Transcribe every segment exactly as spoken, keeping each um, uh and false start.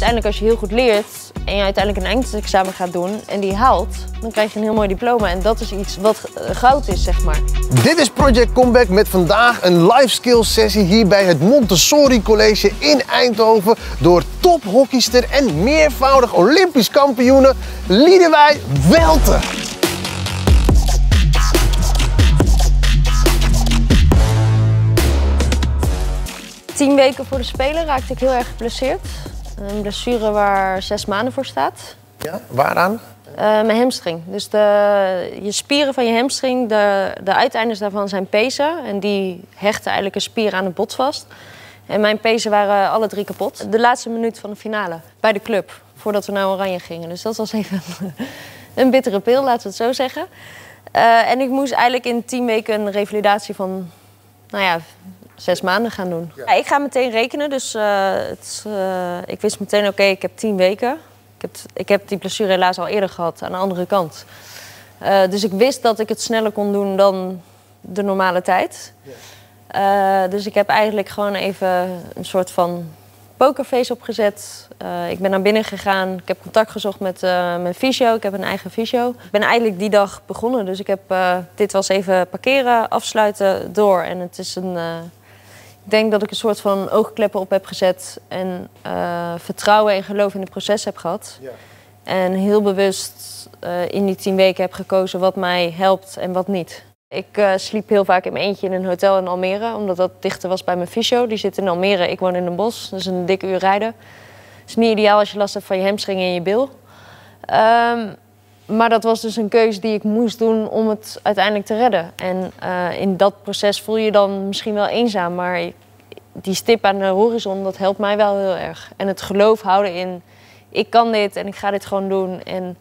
uiteindelijk als je heel goed leert en je uiteindelijk een eindexamen gaat doen en die haalt, dan krijg je een heel mooi diploma en dat is iets wat goud is, zeg maar. Dit is Project Comeback met vandaag een life skills sessie hier bij het Montessori College in Eindhoven door tophockeyster en meervoudig Olympisch kampioene Liedewij Welte. Tien weken voor de Spelen raakte ik heel erg geblesseerd. Een blessure waar zes maanden voor staat. Ja, waaraan? Uh, mijn hamstring. Dus de, je spieren van je hamstring, de, de uiteindes daarvan zijn pezen. En die hechten eigenlijk een spier aan het bot vast. En mijn pezen waren alle drie kapot. De laatste minuut van de finale bij de club, voordat we naar Oranje gingen. Dus dat was even een bittere pil, laten we het zo zeggen. Uh, en ik moest eigenlijk in tien weken een revalidatie van, nou ja, zes maanden gaan doen. Ja. Ja, ik ga meteen rekenen, dus uh, het, uh, ik wist meteen, oké, okay, ik heb tien weken. Ik heb, ik heb die blessure helaas al eerder gehad, aan de andere kant. Uh, dus ik wist dat ik het sneller kon doen dan de normale tijd. Ja. Uh, dus ik heb eigenlijk gewoon even een soort van pokerface opgezet. Uh, ik ben naar binnen gegaan, ik heb contact gezocht met uh, mijn fysio. Ik heb een eigen fysio. Ik ben eigenlijk die dag begonnen, dus ik heb uh, dit was even parkeren, afsluiten, door. En het is een... Uh, Ik denk dat ik een soort van oogkleppen op heb gezet en uh, vertrouwen en geloof in het proces heb gehad. Ja. En heel bewust uh, in die tien weken heb gekozen wat mij helpt en wat niet. Ik uh, sliep heel vaak in mijn eentje in een hotel in Almere, omdat dat dichter was bij mijn fysio. Die zit in Almere, ik woon in Den Bosch, dat is een dik uur rijden. Het is niet ideaal als je last hebt van je hamstring en je bil. Um, Maar dat was dus een keuze die ik moest doen om het uiteindelijk te redden. En uh, in dat proces voel je je dan misschien wel eenzaam, maar die stip aan de horizon, dat helpt mij wel heel erg. En het geloof houden in, ik kan dit en ik ga dit gewoon doen. En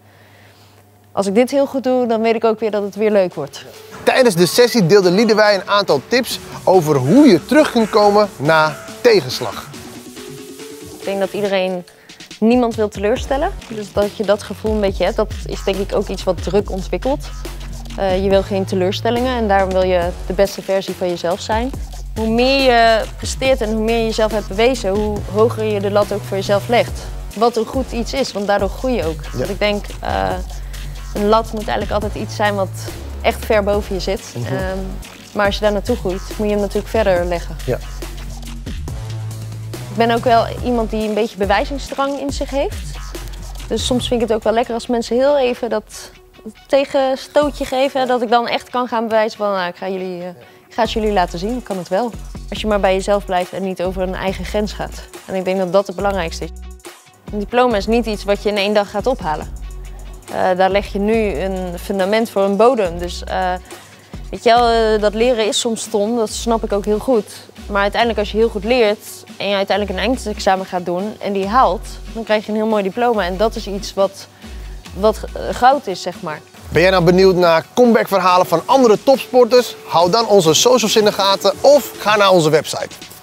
als ik dit heel goed doe, dan weet ik ook weer dat het weer leuk wordt. Tijdens de sessie deelde Liedewij een aantal tips over hoe je terug kunt komen na tegenslag. Ik denk dat iedereen... Niemand wil teleurstellen, dus dat je dat gevoel een beetje hebt, dat is denk ik ook iets wat druk ontwikkelt. Uh, je wil geen teleurstellingen en daarom wil je de beste versie van jezelf zijn. Hoe meer je presteert en hoe meer je jezelf hebt bewezen, hoe hoger je de lat ook voor jezelf legt. Wat een goed iets is, want daardoor groei je ook. Ja. Dus ik denk, uh, een lat moet eigenlijk altijd iets zijn wat echt ver boven je zit. Mm-hmm. um, maar als je daar naartoe groeit, moet je hem natuurlijk verder leggen. Ja. Ik ben ook wel iemand die een beetje bewijzingsdrang in zich heeft. Dus soms vind ik het ook wel lekker als mensen heel even dat tegenstootje geven. Dat ik dan echt kan gaan bewijzen van, nou, ik, ga jullie, uh, ik ga het jullie laten zien, ik kan het wel. Als je maar bij jezelf blijft en niet over een eigen grens gaat. En ik denk dat dat het belangrijkste is. Een diploma is niet iets wat je in één dag gaat ophalen. Uh, daar leg je nu een fundament voor een bodem. Dus uh, weet je wel, uh, dat leren is soms stom, dat snap ik ook heel goed. Maar uiteindelijk als je heel goed leert en je uiteindelijk een eindexamen gaat doen en die haalt, dan krijg je een heel mooi diploma. En dat is iets wat, wat goud is, zeg maar. Ben jij nou benieuwd naar comeback verhalen van andere topsporters? Hou dan onze socials in de gaten of ga naar onze website.